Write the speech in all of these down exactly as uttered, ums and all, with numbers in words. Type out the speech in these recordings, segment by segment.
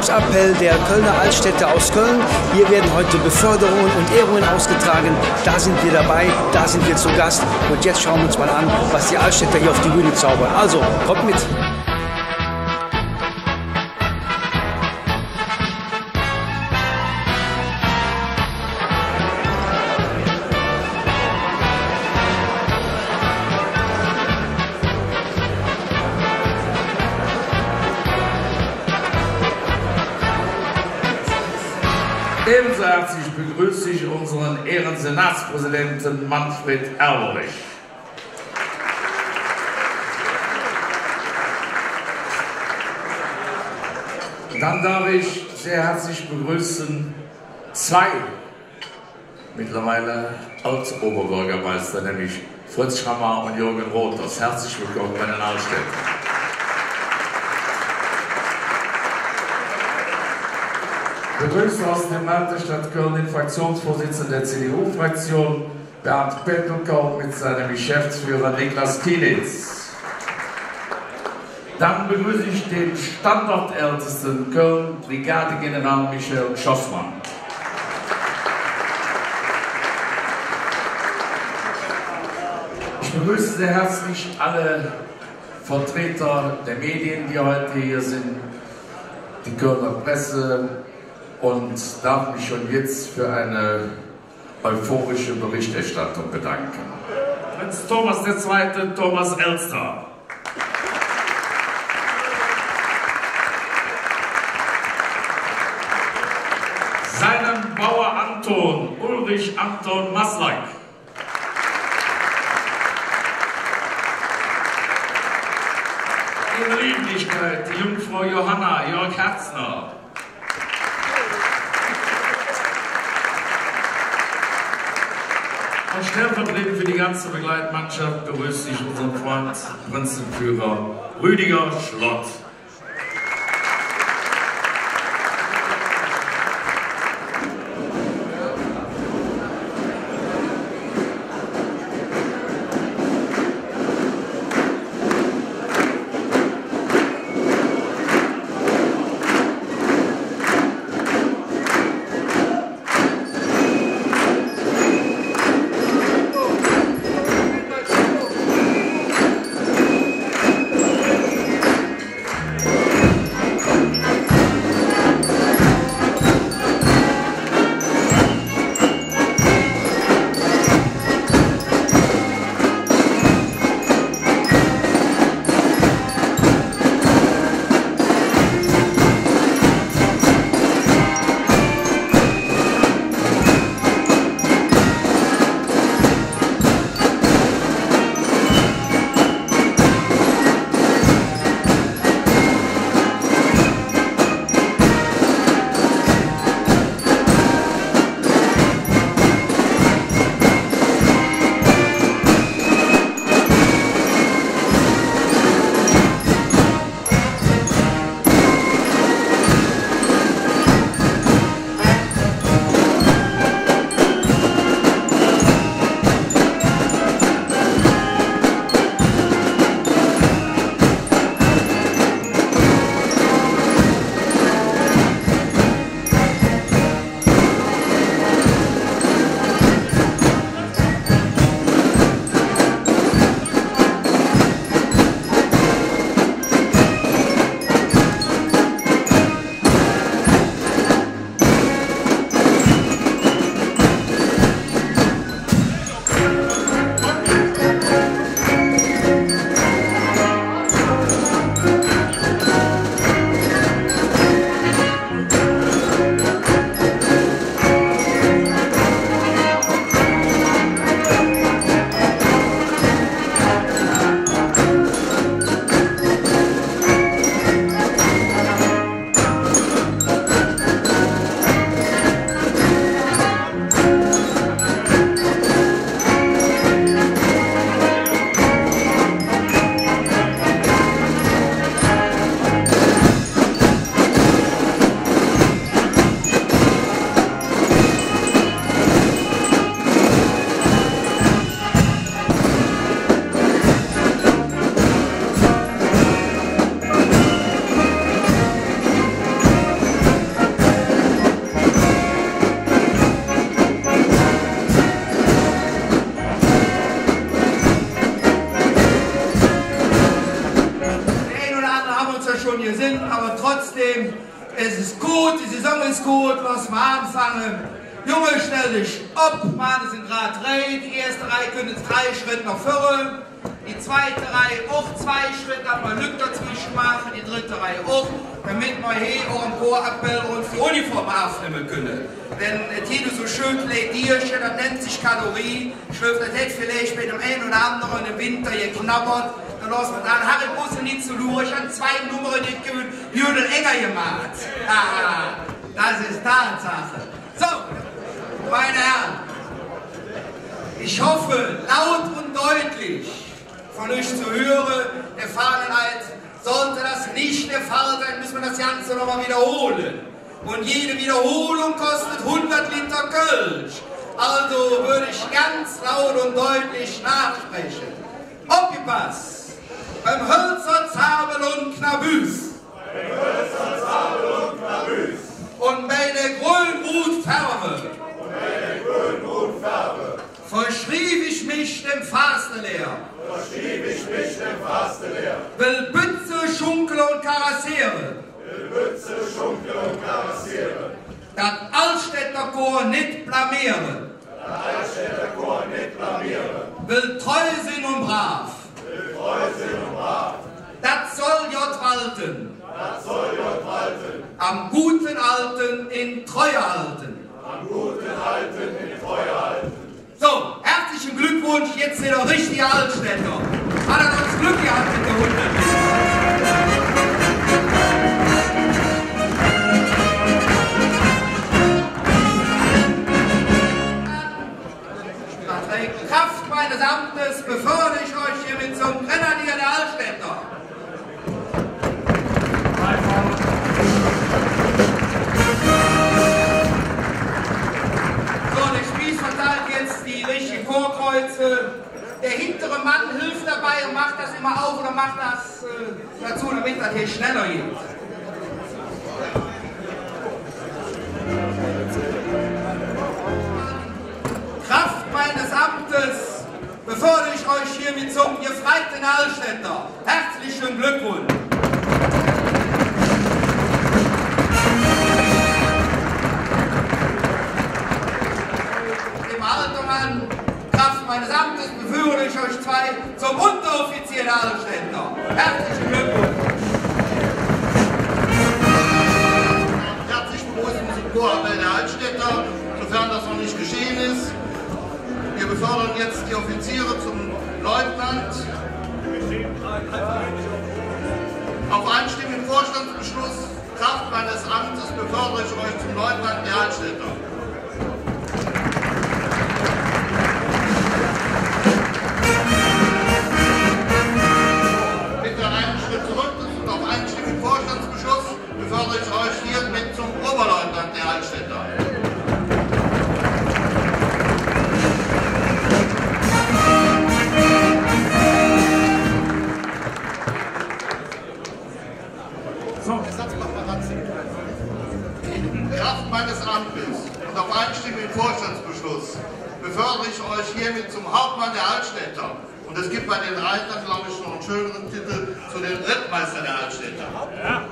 Großappell der Kölner Altstädte aus Köln. Hier werden heute Beförderungen und Ehrungen ausgetragen. Da sind wir dabei, da sind wir zu Gast. Und jetzt schauen wir uns mal an, was die Altstädter hier auf die Bühne zaubern. Also, kommt mit! Ebenso herzlich begrüße ich unseren Ehrensenatspräsidenten Manfred Erberich. Dann darf ich sehr herzlich begrüßen zwei mittlerweile Alt-Oberbürgermeister, nämlich Fritz Schrammer und Jürgen Rothers. Herzlich willkommen bei den Altstädten. Begrüßt aus dem Land der Stadt Köln den Fraktionsvorsitzenden der C D U-Fraktion, Bernd Pettelkorn, mit seinem Geschäftsführer Niklas Kienitz. Dann begrüße ich den Standortältesten Köln, Brigadegeneral Michael Schossmann. Ich begrüße sehr herzlich alle Vertreter der Medien, die heute hier sind, die Kölner Presse, und darf mich schon jetzt für eine euphorische Berichterstattung bedanken. Prinz Thomas der Zweite, Thomas Elster. Seinen Bauer Anton, Ulrich Anton Maslak. In Lieblichkeit die Jungfrau Johanna, Jörg Herzner. Und stellvertretend für die ganze Begleitmannschaft begrüße ich unseren Freund, Prinzenführer Rüdiger Schlott. gut, die Saison ist gut, lass mal anfangen. Junge, stell dich ab, Mann, es sind gerade drei. Die erste Reihe können jetzt drei Schritte nach vorne. Die zweite Reihe auch zwei Schritte, aber Lück dazwischen machen. Die dritte Reihe auch, damit wir hier auch am Chorappell uns die Uniform aufnehmen können. Denn es hier so schön plädierchen, das nennt sich Kalorie. Ich hoffe, das hätte vielleicht mit dem einen oder anderen im Winter geknabbert. Dann lassen wir dann Harry Busse nicht zu luren. Ich habe zwei Nummern nicht gewöhnt, Jürgen enger gemacht. Ah, das ist Tatsache. So, meine Herren, ich hoffe, laut und deutlich von euch zu hören, der Fahrenheit, sollte das nicht der Fall sein, müssen wir das Ganze nochmal wiederholen. Und jede Wiederholung kostet hundert Liter Kölsch. Also würde ich ganz laut und deutlich nachsprechen. Aufgepasst! Beim Hölzer, Zabel und Knabüs. Beim Hölzer, Zabel und Knabüs. Und bei der Grünbrutfärbe. Und bei der Grünbrutfärbe. Verschrieb ich mich dem Fastenlehr. Verschrieb ich mich dem Fastenlehr. Will Bütze, Schunkel und Karassiere. Will Bütze, Schunkel und Karassiere. Das Altstädter Chor nicht blamieren. Das Altstädter Chor nicht blamieren. Will treu sein und brav. Will treu sein und brav. Das soll Jott walten. Das soll Jott walten. Am guten Alten in Treue halten. Am guten Alten in Treue halten. So, herzlichen Glückwunsch, jetzt sind wir richtige Altstädter. Hat er uns Glück gehabt mit der Hunde? Nach Kraft meines Amtes befördere ich euch hiermit zum Grenadier der Altstädter. Die richtigen Chorkreuze. Der hintere Mann hilft dabei und macht das immer auf oder macht das äh, dazu, damit das hier schneller geht. Kraft meines Amtes befördere ich euch hiermit zum gefreiten Altstädter. Herzlichen Glückwunsch! Mann, Kraft meines Amtes befördere ich euch zwei zum Unteroffizier der Altstädter. Herzlichen Glückwunsch! Herzlich begrüßen zum Chorappell der Altstädter, sofern das noch nicht geschehen ist. Wir befördern jetzt die Offiziere zum Leutnant. Auf einstimmigen Vorstandsbeschluss, Kraft meines Amtes, befördere ich euch zum Leutnant der Altstädter. Befördere ich euch hier mit zum Oberleutnant der Altstädter. So. Kraft meines Amtes und auf einstimmigen Vorstandsbeschluss befördere ich euch hiermit zum Hauptmann der Altstädter. Und es gibt bei den Reitern, glaube ich, noch einen schöneren Titel zu den Rittmeister der Altstädter. Ja.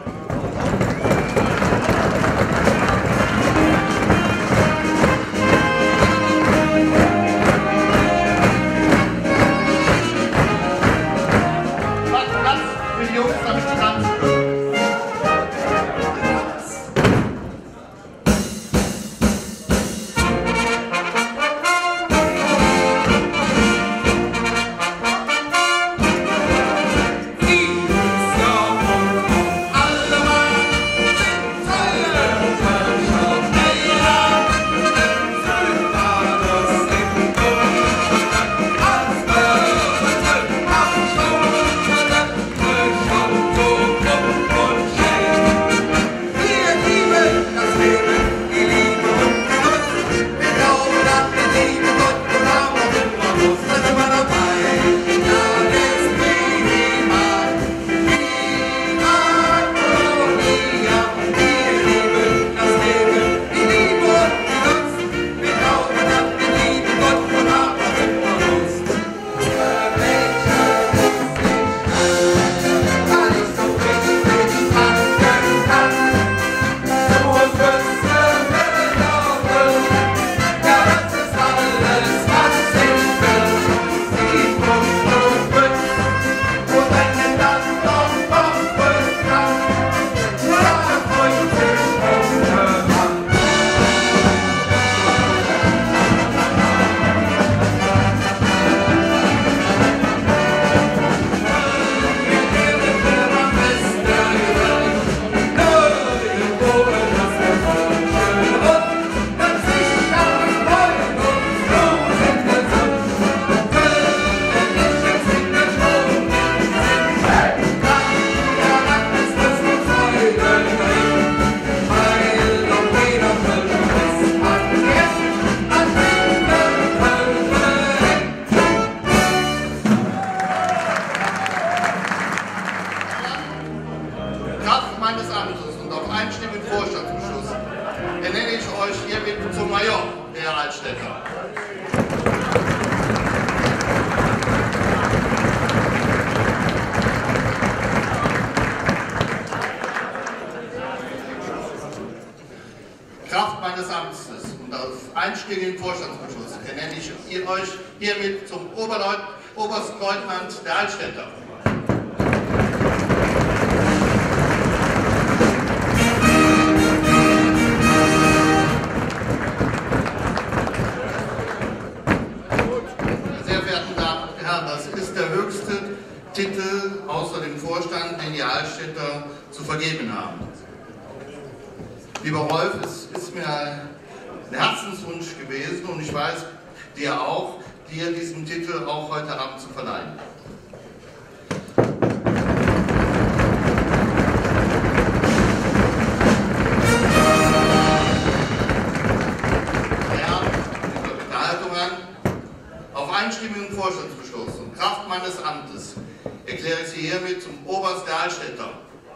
Alle euch hiermit zum Major der Altstädter. Kraft meines Amtes und auf einstimmigem Vorstandsbeschluss ernenne ich euch hiermit zum Oberleut Obersten Leutnant der Altstädter. Sehr verehrten Damen und Herren, das ist der höchste Titel außer dem Vorstand, den die Altstädter zu vergeben haben. Lieber Rolf, es ist mir ein Herzenswunsch gewesen und ich weiß, dir auch, dir diesen Titel auch heute Abend zu verleihen. Ja, zur Unterhaltung an. Auf einstimmigen Vorstandsbeschluss und Kraft meines Amtes erkläre ich Sie hiermit zum Oberst der Altstädter.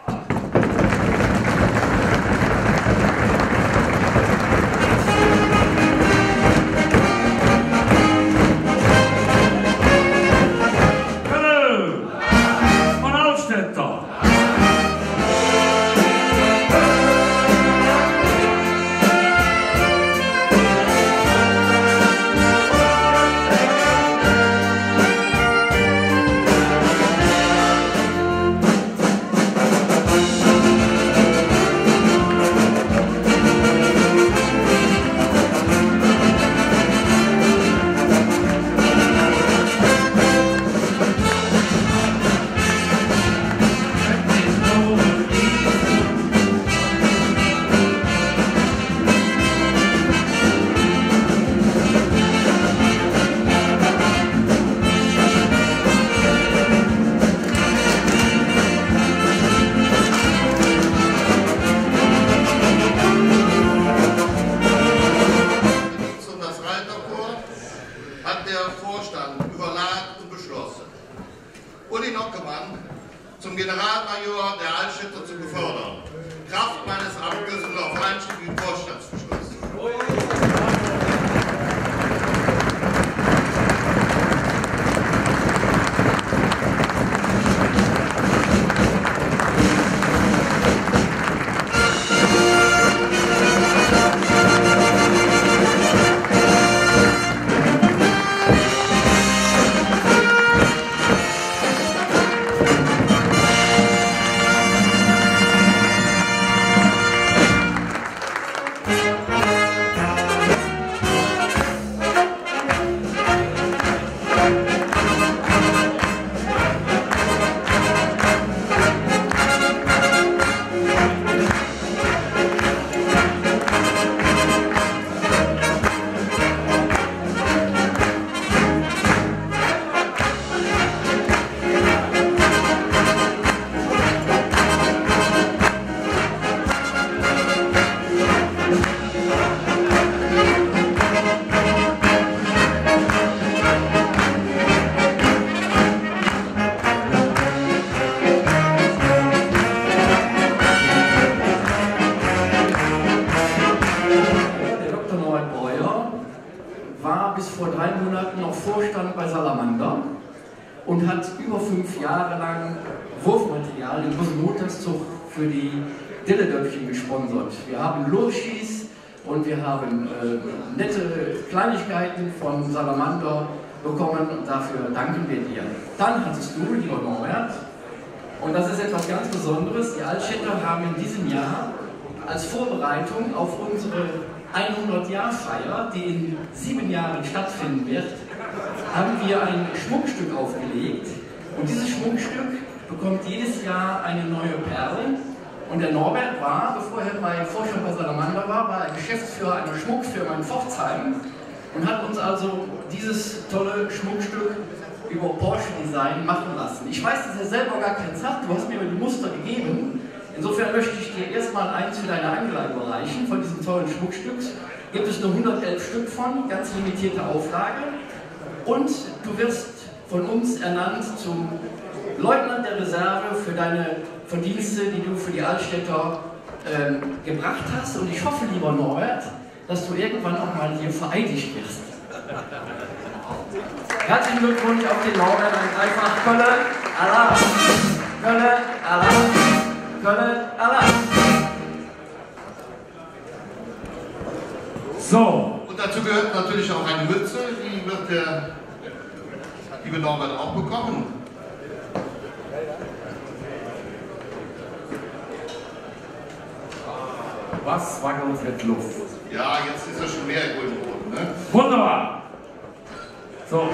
Zum Generalmajor der Altstädter zu befördern. Kraft meines Amtes und auf einstimmigen Vorstandsbeschluss. Vorstand bei Salamander und hat über fünf Jahre lang Wurfmaterial, den großen Montagszug für die Dilledöpfchen gesponsert. Wir haben Lurchis und wir haben äh, nette Kleinigkeiten von Salamander bekommen und dafür danken wir dir. Dann hattest du, lieber Norbert, und das ist etwas ganz Besonderes, die Altstädter haben in diesem Jahr als Vorbereitung auf unsere hundert-Jahr-Feier, die in sieben Jahren stattfinden wird, haben wir ein Schmuckstück aufgelegt und dieses Schmuckstück bekommt jedes Jahr eine neue Perle und der Norbert war, bevor er bei Vorstand bei Salamander war, war er Geschäftsführer einer Schmuckfirma in Pforzheim und hat uns also dieses tolle Schmuckstück über Porsche Design machen lassen. Ich weiß, dass er selber gar keins hat, du hast mir die Muster gegeben. Insofern möchte ich dir erstmal eins für deine Anlage überreichen. Von diesem tollen Schmuckstück gibt es nur hundertelf Stück von, ganz limitierte Auflage. Und du wirst von uns ernannt zum Leutnant der Reserve für deine Verdienste, die du für die Altstädter ähm, gebracht hast. Und ich hoffe, lieber Norbert, dass du irgendwann auch mal hier vereidigt wirst. Herzlichen Glückwunsch auf den Lorbeer, ein Dreifach Kölle, Allah, Kölle, Allah, Kölle, Allah. So. Und dazu gehört natürlich auch eine Mütze, die wird der liebe Norbert auch bekommen. Was wackelt mit Luft? Ja, jetzt ist er schon mehr im Boden, ne? Wunderbar. So.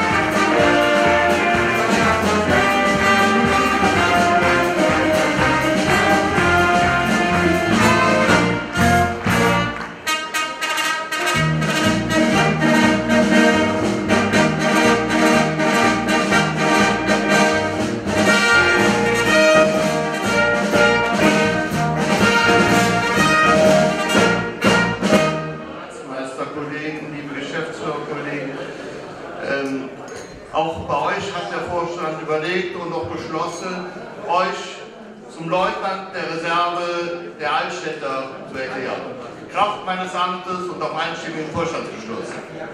Auch bei euch hat der Vorstand überlegt und auch beschlossen, euch zum Leutnant der Reserve der Altstädter zu erklären. Kraft meines Amtes und auf einstimmigen Vorstandsbeschluss.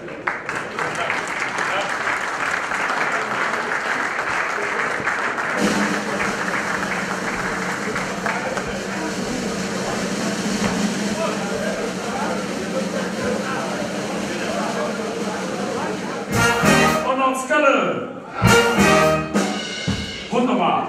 Kölle. Wunderbar.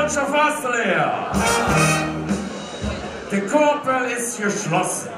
Mannschaft Astelea. Der Korpel ist geschlossen.